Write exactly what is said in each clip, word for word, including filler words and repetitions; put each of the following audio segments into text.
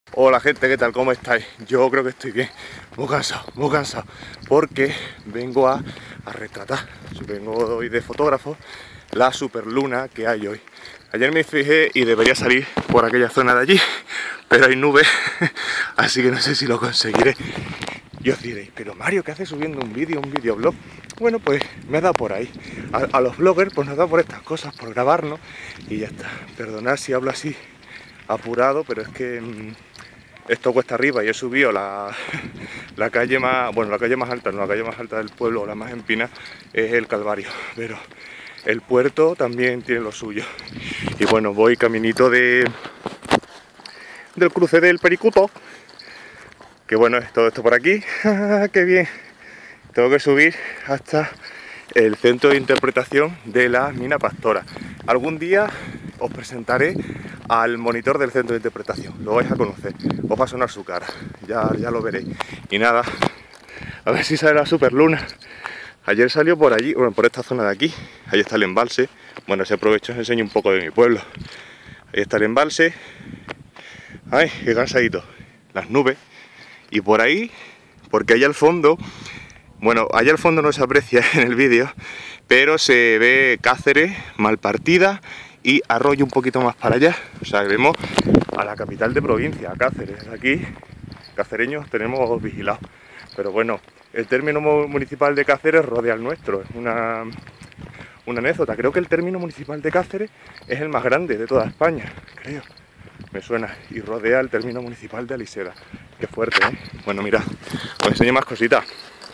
Hola gente, ¿qué tal? ¿Cómo estáis? Yo creo que estoy bien, muy cansado, muy cansado, porque vengo a, a retratar, vengo hoy de fotógrafo, la superluna que hay hoy. Ayer me fijé y debería salir por aquella zona de allí, pero hay nubes, así que no sé si lo conseguiré. Y os diréis, pero Mario, ¿qué haces subiendo un vídeo, un videoblog? Bueno, pues me ha dado por ahí. A, a los bloggers pues nos da por estas cosas, por grabarnos y ya está. Perdonad si hablo así apurado, pero es que... Mmm, esto cuesta arriba y he subido la, la calle más, bueno, la calle más alta, no, la calle más alta del pueblo, la más empina, es el Calvario, pero el puerto también tiene lo suyo. Y bueno, voy caminito de del cruce del Pericuto, que bueno, es todo esto por aquí, ¡qué bien! Tengo que subir hasta el centro de interpretación de la mina Pastora. Algún día os presentaré al monitor del centro de interpretación, lo vais a conocer, os va a sonar su cara, ya, ya lo veréis. Y nada, a ver si sale la superluna. Ayer salió por allí, bueno, por esta zona de aquí, ahí está el embalse. Bueno, si aprovecho os enseño un poco de mi pueblo. Ahí está el embalse, ay, qué cansadito, las nubes, y por ahí, porque allá al fondo, bueno, allá al fondo no se aprecia en el vídeo, pero se ve Cáceres, Malpartida y Arroyo un poquito más para allá. O sea, vemos a la capital de provincia, a Cáceres. Aquí, cacereños, tenemos vigilados. Pero bueno, el término municipal de Cáceres rodea al nuestro. Es una, una anécdota. Creo que el término municipal de Cáceres es el más grande de toda España, creo. Me suena. Y rodea el término municipal de Aliseda. Qué fuerte, ¿eh? Bueno, mirad, os enseño más cositas.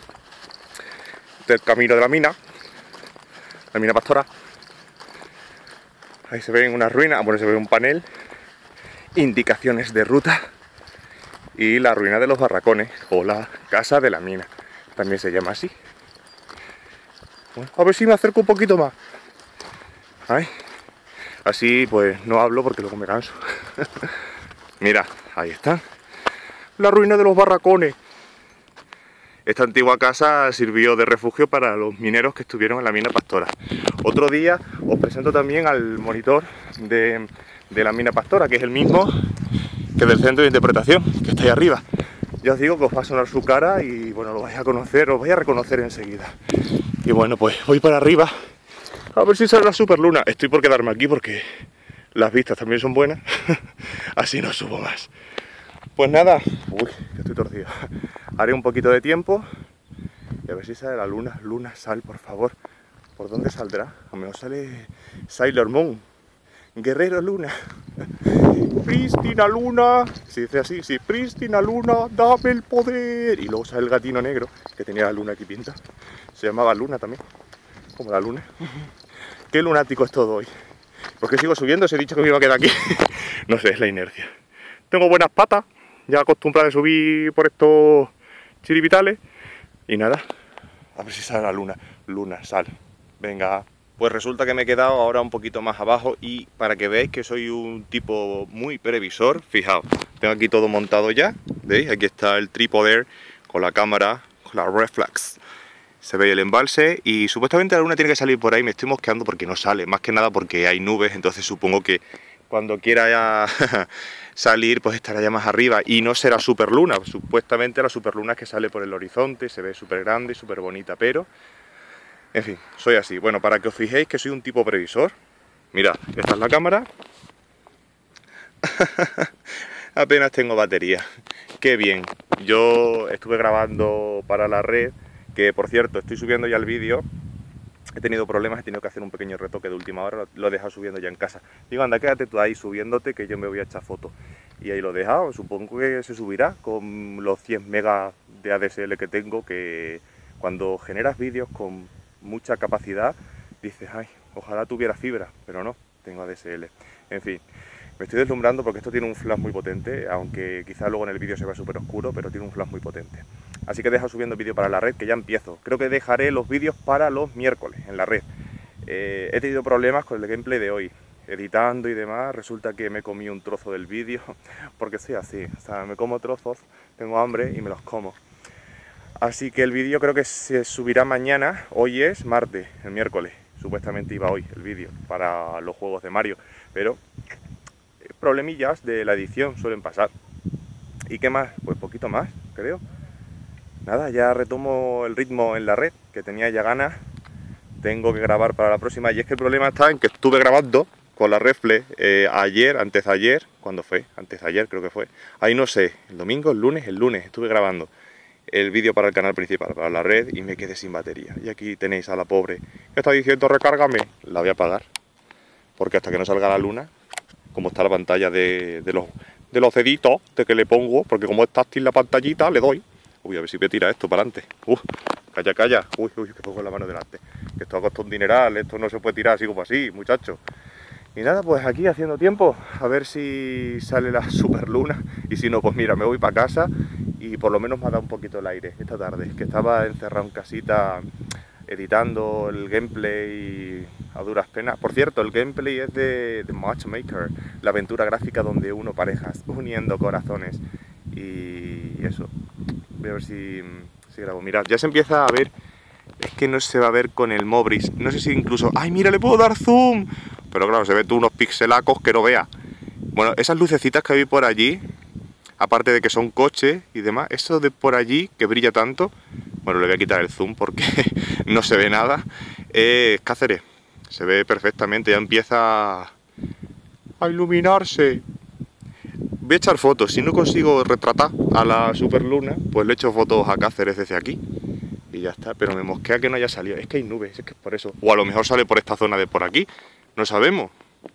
Del camino de la mina, la mina Pastora. Ahí se ven unas ruinas, bueno, se ve un panel, indicaciones de ruta y la ruina de los barracones o la casa de la mina, también se llama así. Bueno, a ver si me acerco un poquito más. Ay, así pues no hablo porque luego me canso. Mira, ahí están, la ruina de los barracones. Esta antigua casa sirvió de refugio para los mineros que estuvieron en la mina Pastora. Otro día os presento también al monitor de, de la mina Pastora, que es el mismo que del centro de interpretación, que está ahí arriba. Ya os digo que os va a sonar su cara y bueno, lo vais a conocer, os vais a reconocer enseguida. Y bueno, pues voy para arriba a ver si sale la superluna. Estoy por quedarme aquí porque las vistas también son buenas, así no subo más. Pues nada, uy, que estoy torcido. Haré un poquito de tiempo y a ver si sale la luna. Luna, sal, por favor. ¿Por dónde saldrá? A lo mejor sale Sailor Moon. Guerrero Luna. Prístina Luna. Se dice así, sí. Prístina Luna, dame el poder. Y luego sale el gatino negro, que tenía la luna aquí pinta. Se llamaba Luna también, como la luna. Qué lunático es todo hoy. ¿Por qué sigo subiendo? Os he dicho que me iba a quedar aquí. No sé, es la inercia. Tengo buenas patas, ya acostumbrado a subir por estos chiripitales. Y nada, a ver si sale la luna. Luna, sal. Venga. Pues resulta que me he quedado ahora un poquito más abajo y para que veáis que soy un tipo muy previsor, fijaos, tengo aquí todo montado ya, ¿veis? Aquí está el trípode con la cámara, con la reflex. Se ve el embalse y supuestamente la luna tiene que salir por ahí. Me estoy mosqueando porque no sale, más que nada porque hay nubes, entonces supongo que cuando quiera ya salir pues estará ya más arriba y no será superluna. Supuestamente la superluna es que sale por el horizonte, se ve súper grande y súper bonita, pero en fin, soy así. Bueno, para que os fijéis que soy un tipo previsor, mirad, esta es la cámara. Apenas tengo batería. Qué bien. Yo estuve grabando para la red, que por cierto estoy subiendo ya el vídeo. He tenido problemas, he tenido que hacer un pequeño retoque de última hora, lo he dejado subiendo ya en casa. Digo, anda, quédate tú ahí subiéndote que yo me voy a echar fotos. Y ahí lo he dejado, supongo que se subirá con los cien megas de A D S L que tengo, que cuando generas vídeos con mucha capacidad, dices, ay, ojalá tuviera fibra, pero no, tengo A D S L. En fin, me estoy deslumbrando porque esto tiene un flash muy potente, aunque quizá luego en el vídeo se vea súper oscuro, pero tiene un flash muy potente. Así que he dejado subiendo vídeo para la red, que ya empiezo. Creo que dejaré los vídeos para los miércoles en la red. Eh, he tenido problemas con el gameplay de hoy, editando y demás. Resulta que me comí un trozo del vídeo, porque soy así, o sea, me como trozos, tengo hambre y me los como. Así que el vídeo creo que se subirá mañana. Hoy es martes, el miércoles. Supuestamente iba hoy el vídeo para los juegos de Mario, pero problemillas de la edición suelen pasar. ¿Y qué más? Pues poquito más, creo. Nada, ya retomo el ritmo en la red, que tenía ya ganas. Tengo que grabar para la próxima. Y es que el problema está en que estuve grabando con la reflex eh, ayer, antes de ayer. ¿Cuándo fue? Antes de ayer creo que fue. Ahí no sé, el domingo, el lunes, el lunes estuve grabando el vídeo para el canal principal, para la red, y me quedé sin batería. Y aquí tenéis a la pobre que está diciendo recárgame. La voy a apagar, porque hasta que no salga la luna, como está la pantalla de, de los de los deditos de que le pongo, porque como es táctil la pantallita, le doy. Uy, a ver si voy a tirar esto para adelante. Uf, calla, calla. Uy, uy, que pongo la mano delante. Que esto ha costado un dineral, esto no se puede tirar así como así, muchachos. Y nada, pues aquí haciendo tiempo, a ver si sale la superluna. Y si no, pues mira, me voy para casa y por lo menos me ha dado un poquito el aire esta tarde. Que estaba encerrado en casita editando el gameplay a duras penas. Por cierto, el gameplay es de, de Matchmaker, la aventura gráfica donde uno parejas, uniendo corazones. Y eso, voy a ver si, si grabo. Mirad, ya se empieza a ver, es que no se va a ver con el Mobris. No sé si incluso, ¡ay, mira, le puedo dar zoom! Pero claro, se ve tú unos pixelacos que no vea. Bueno, esas lucecitas que vi por allí, aparte de que son coches y demás, eso de por allí que brilla tanto, bueno, le voy a quitar el zoom porque no se ve nada, es Cáceres. Se ve perfectamente, ya empieza a iluminarse. Voy a echar fotos, si no consigo retratar a la superluna, pues le echo fotos a Cáceres desde aquí. Y ya está, pero me mosquea que no haya salido. Es que hay nubes, es que es por eso. O a lo mejor sale por esta zona de por aquí, no sabemos.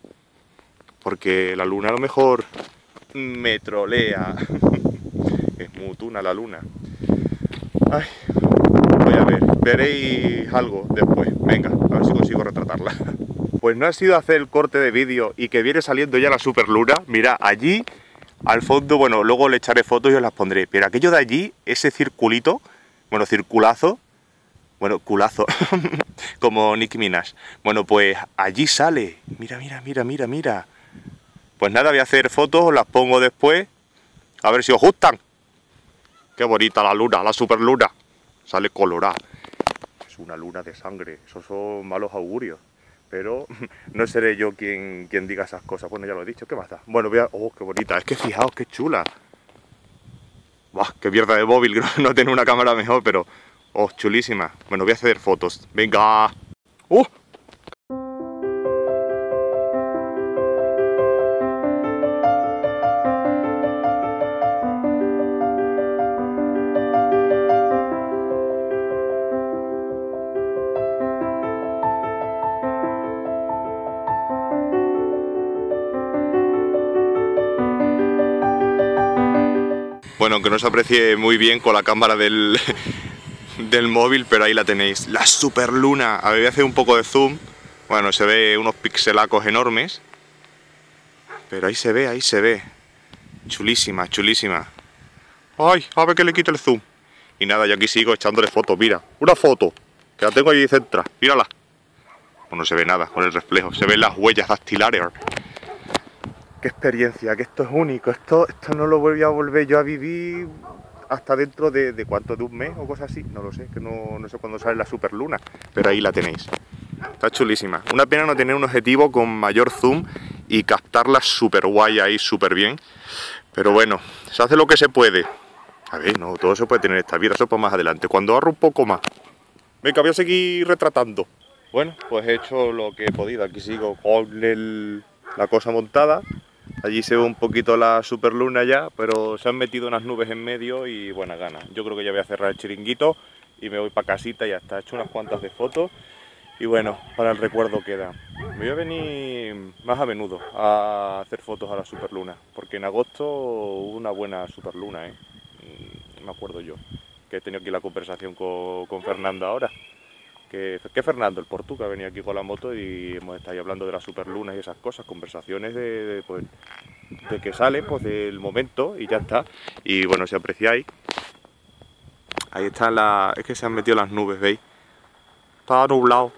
Porque la luna a lo mejor me trolea. Es muy tuna la luna. Ay, voy a ver, veréis algo después. Venga, a ver si consigo retratarla. Pues no ha sido hacer el corte de vídeo y que viene saliendo ya la superluna. Mira, allí al fondo, bueno, luego le echaré fotos y os las pondré. Pero aquello de allí, ese circulito, bueno, circulazo, bueno, culazo, como Nicki Minaj. Bueno, pues allí sale. Mira, mira, mira, mira, mira. Pues nada, voy a hacer fotos, os las pongo después. A ver si os gustan. Qué bonita la luna, la superluna. Sale colorada. Es una luna de sangre. Esos son malos augurios. Pero no seré yo quien, quien diga esas cosas. Bueno, ya lo he dicho, ¿qué más da? Bueno, voy a... ¡Oh, qué bonita! Es que fijaos, qué chula. ¡Buah, qué mierda de móvil! No tiene una cámara mejor, pero... ¡Oh, chulísima! Bueno, voy a hacer fotos. ¡Venga! ¡Uh! Bueno, aunque no se aprecie muy bien con la cámara del, del móvil, pero ahí la tenéis. La superluna. A ver, voy a hacer un poco de zoom. Bueno, se ve unos pixelacos enormes. Pero ahí se ve, ahí se ve. Chulísima, chulísima. Ay, a ver que le quite el zoom. Y nada, yo aquí sigo echándole fotos. Mira, una foto. Que la tengo ahí centrada. Mírala. Pues no se ve nada con el reflejo. Se ven las huellas dactilares. Qué experiencia, que esto es único, esto, esto no lo voy a volver yo a vivir hasta dentro de, de cuánto, de un mes o cosas así, no lo sé, que no, no sé cuándo sale la superluna, pero ahí la tenéis. Está chulísima. Una pena no tener un objetivo con mayor zoom y captarla súper guay ahí, súper bien, pero bueno, se hace lo que se puede. A ver, no, todo se puede tener en esta vida, eso para más adelante, cuando ahorro un poco más. Venga, voy a seguir retratando. Bueno, pues he hecho lo que he podido, aquí sigo con el, la cosa montada. Allí se ve un poquito la superluna ya, pero se han metido unas nubes en medio y buena gana. Yo creo que ya voy a cerrar el chiringuito y me voy para casita y ya está. He hecho unas cuantas de fotos y bueno, para el recuerdo queda. Me voy a venir más a menudo a hacer fotos a la superluna, porque en agosto hubo una buena superluna, ¿eh? Me acuerdo yo, que he tenido aquí la conversación con, con Fernando ahora. Que, que Fernando, el portu, que ha venido aquí con la moto y hemos estado hablando de las superlunas y esas cosas, conversaciones de, de, pues, de que sale, pues del momento y ya está. Y bueno, si apreciáis, ahí están las... es que se han metido las nubes, ¿veis? Está nublado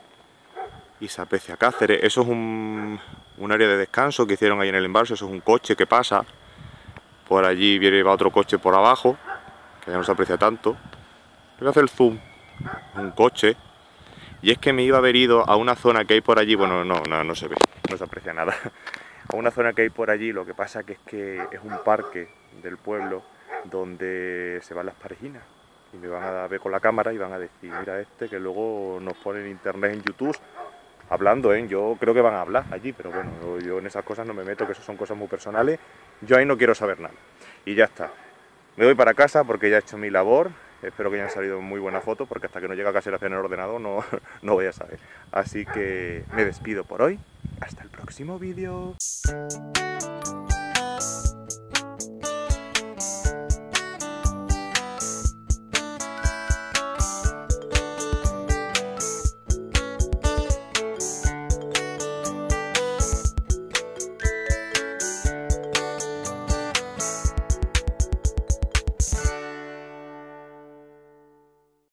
y se aprecia Cáceres. Eso es un, un área de descanso que hicieron ahí en el embalse. Eso es un coche que pasa por allí, viene va otro coche por abajo, que ya no se aprecia tanto. Voy a hacer el zoom. Un coche. Y es que me iba a haber ido a una zona que hay por allí, bueno, no, no, no se ve, no se aprecia nada, a una zona que hay por allí, lo que pasa que es que es un parque del pueblo donde se van las parejinas. Y me van a ver con la cámara y van a decir, mira este, que luego nos pone en internet, en YouTube, hablando, ¿eh? Yo creo que van a hablar allí, pero bueno, yo en esas cosas no me meto, que eso son cosas muy personales. Yo ahí no quiero saber nada. Y ya está. Me voy para casa porque ya he hecho mi labor. Espero que hayan salido muy buenas fotos, porque hasta que no llega casi la cena en el ordenador no, no voy a saber. Así que me despido por hoy. Hasta el próximo vídeo.